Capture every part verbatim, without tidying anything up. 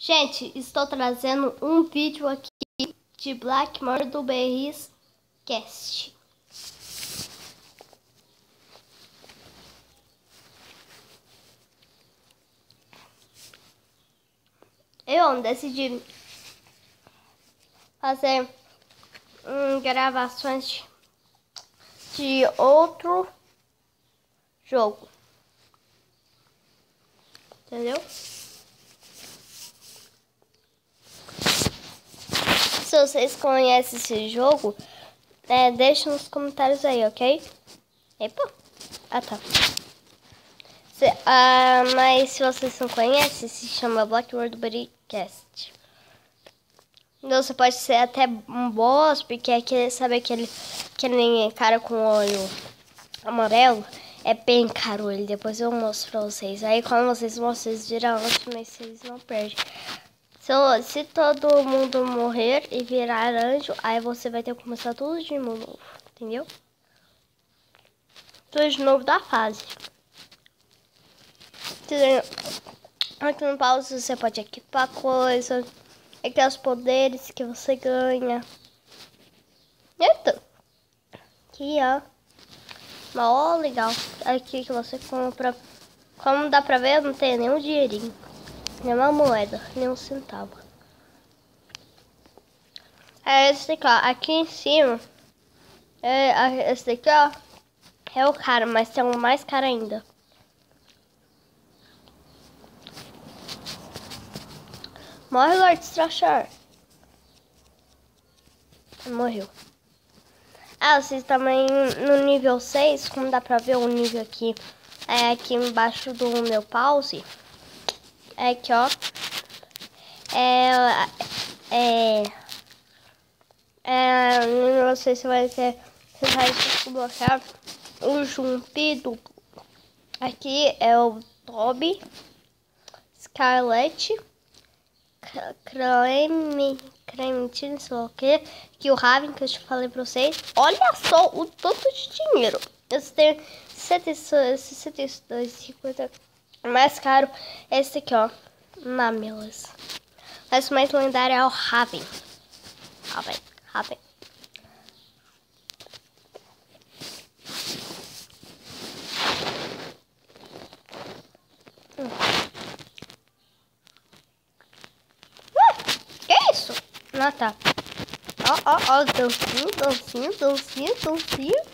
Gente, estou trazendo um vídeo aqui de Black Mirror do Berries Cast. Eu decidi fazer hum, gravações de outro jogo, entendeu? Se vocês conhecem esse jogo, é, deixa nos comentários aí, ok? Epa! Ah, tá. Se, ah, mas se vocês não conhecem, se chama Black Mirror do Berries Cast. Você pode ser até um boss, porque aquele, sabe aquele, aquele cara com olho amarelo? É bem caro ele, depois eu mostro pra vocês. Aí quando vocês mostram, vocês viram ótimo, mas vocês não perdem. Se, se todo mundo morrer e virar anjo, aí você vai ter que começar tudo de novo, entendeu? Tudo de novo da fase. Aqui no pause você pode equipar coisa. Aqui é os poderes que você ganha. Então, aqui ó. Ó, legal. Aqui que você compra. Como dá pra ver, não tem nenhum dinheirinho. Nenhuma moeda, nenhum centavo. É esse daqui, ó. Aqui em cima. É, esse daqui, ó. É o caro, mas tem um mais caro ainda. Morre, Lord Strachar. Morreu. Ah, vocês também no nível seis, como dá pra ver o nível aqui, é aqui embaixo do meu pause. É aqui, ó. É... É... É... Não sei se vai ter... Se vai desbloquear o Jump duplo. Aqui é o Toby, Scarlet, Creme... Crementino, sei lá o que, que o Raven, que eu te falei pra vocês. Olha só o tanto de dinheiro. Eu tenho sessenta e dois, cinquenta. Mais caro é esse aqui, ó. Mamelas. Mas o mais lendário é o Raven. Raven, Raven. Hum. Uh, que é isso? Ah, tá. Ó, ó, ó, dancinho, dancinho, dancinho, dancinho.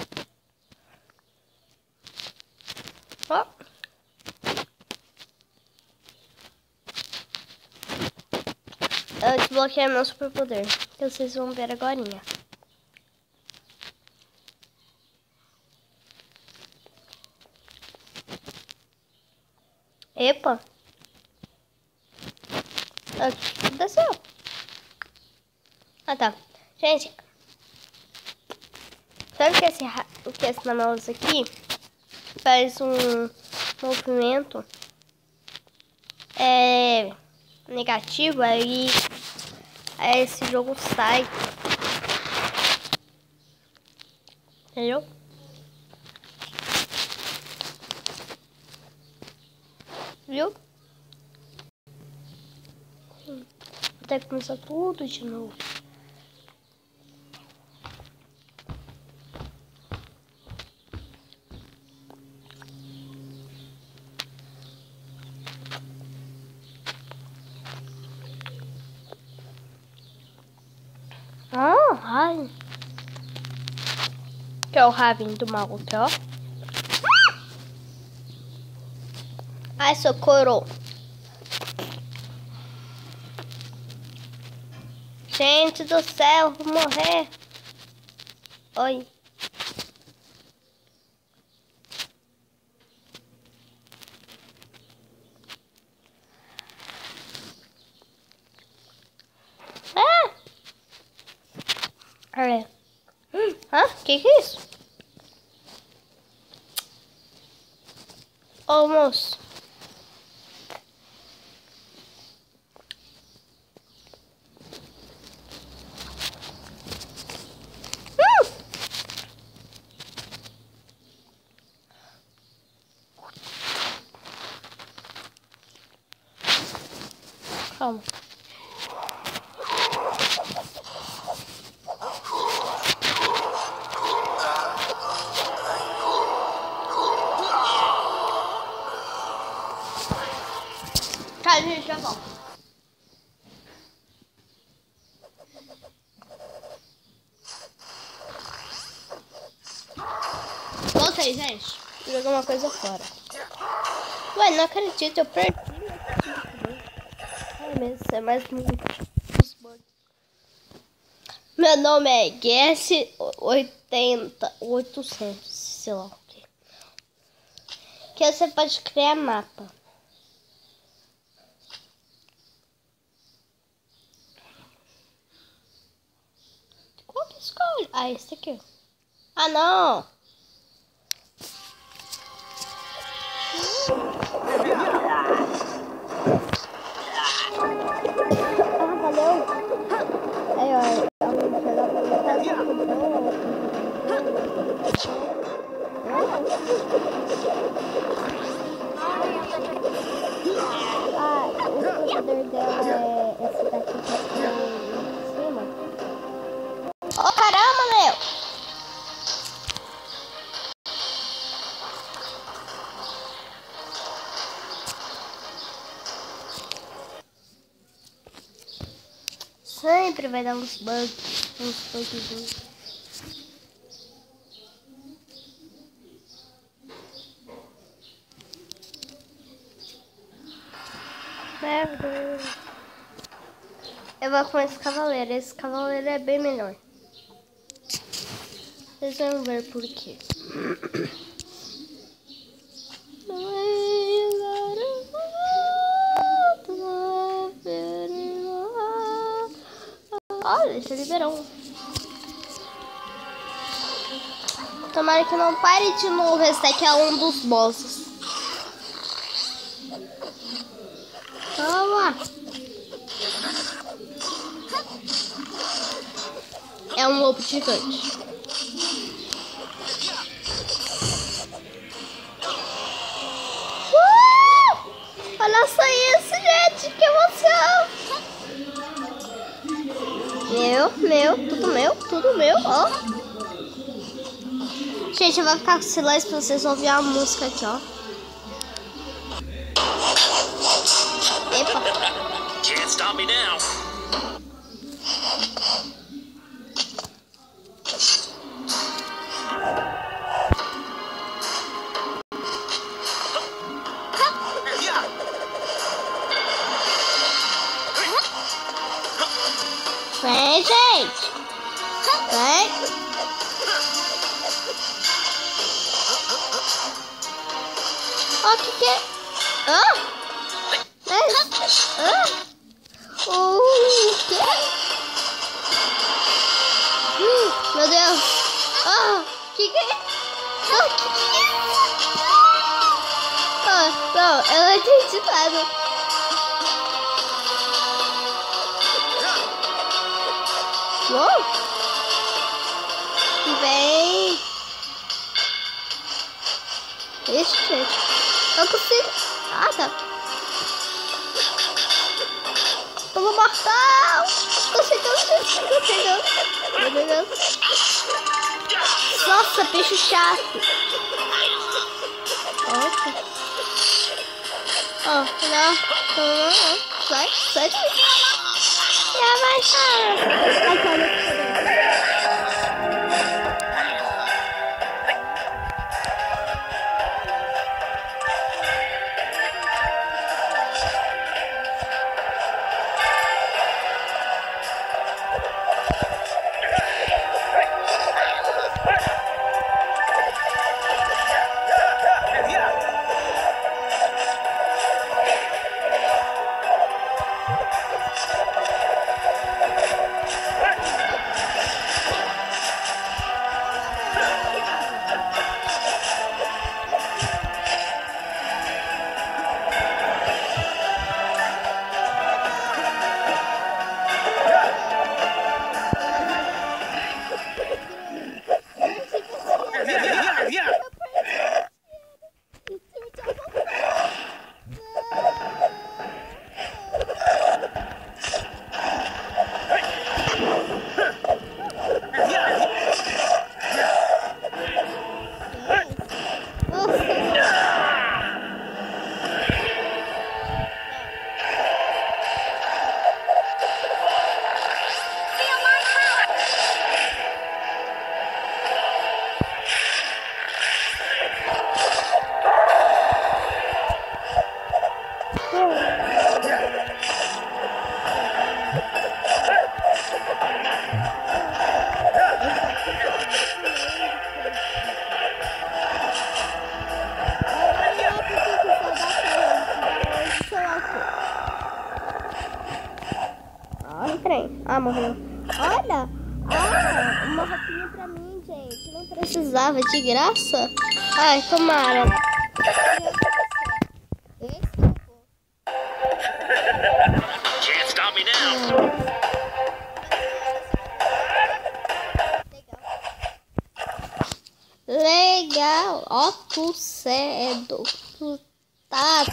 Ó. Eu desbloqueei meu superpoder, que vocês vão ver agorinha. Epa. O que aconteceu? Ah, tá. Gente, sabe que esse, que esse Namelos aqui faz um movimento é, negativo, aí, aí esse jogo sai. Entendeu? Viu? Vou ter que começar tudo de novo. Ah, Raven. Que é o Raven do mal, ó. Ai, socorro. Gente do céu, vou morrer. Oi. Ah! Olha. Hum, hã? Que que é isso? Ô, moço. Calma. Tá, gente, já volto. Voltei, gente. Vou jogar uma coisa fora. Ué, não acredito, eu perdi. Ai, meu, isso é mais muito. Meu nome é Guess oitenta, oitocentos, sei lá o que. Que você pode criar mapa. Qual que escolhe? Ah, esse aqui. Ah, não. Ah, valeu. Aí, ó. Ah, o poder dela é esse daqui que tá em cima. Oh, caramba, meu! Sempre vai dar uns bugs, uns bugs. Merda. Eu vou com esse cavaleiro. Esse cavaleiro é bem melhor. Vocês vão ver por quê. Olha, já liberou. Tomara que não pare de novo. Esse daqui é um dos bosses. Toma. É um lobo gigante. Uh! Olha só isso, gente. Que emoção. Meu, meu, tudo meu, tudo meu, ó. Gente, eu vou ficar com silêncio pra vocês ouvir a música aqui, ó. Epa. Can't stop me now. Vem, gente. Vem. Ó, que que é? Ah! É? Ah! O que? Hum, meu Deus. Ah! Que que é? Ah, que que é? Ah, não, eu não entendi nada. Uou! Vem! Ixi, gente. Eu consigo. Ah, tá. Pulo mortal! Tô chegando, gente. Tô chegando. Tô chegando. Nossa, bicho chato. Nossa. Ó, não. Não, não. Sai, sai daqui. Já vai, cara. Ai, cara. Ah, morreu. Olha! Ah, uma roupinha pra mim, gente. Não precisava, de graça. Ai, tomara. Esse eu vou. Can't stop me now. Legal. Ó, tu cedo. Tu tá.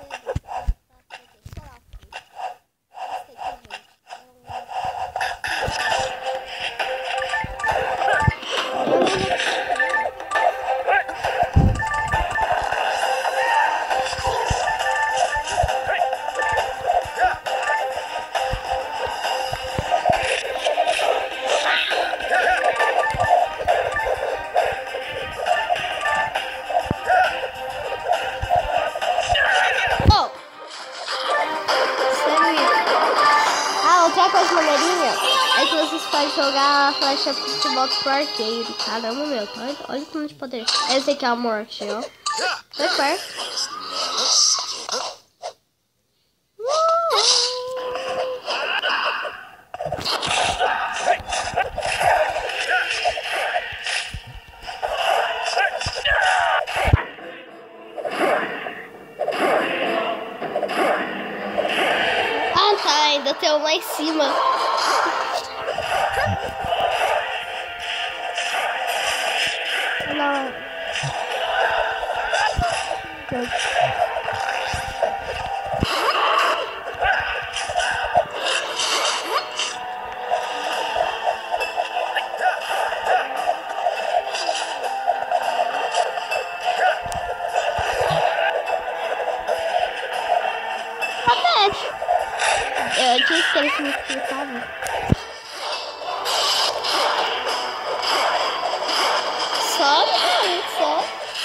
Outra coisa maneirinha é que vocês podem jogar a flecha de volta pro arqueiro. Caramba, meu. Olha, olha como de poder. Esse aqui é a morte, ó. Foi perto. Ah, tá. Ainda tem um lá em cima. Não. Eu tinha esquecido que me explicava. Só, não, só.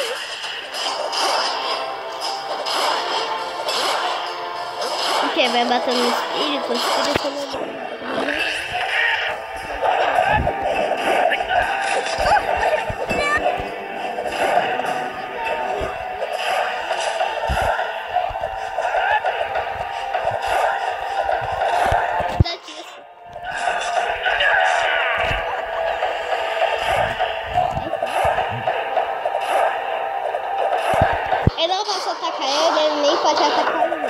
O que? Vai bater no espírito? O espírito não... Eu não posso atacar ele, ele nem pode atacar ele.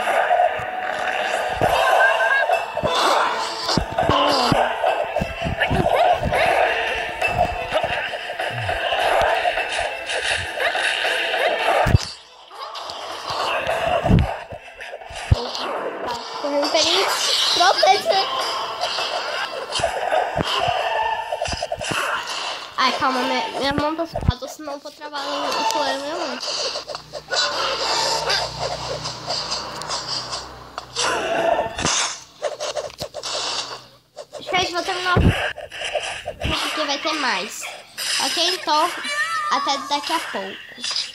Correndo pra ele. Proteger. Ai, calma, minha, minha mão tá suada, senão eu vou travar o coelho na minha mão. Gente, vou terminar porque vai ter mais. Ok, então, até daqui a pouco.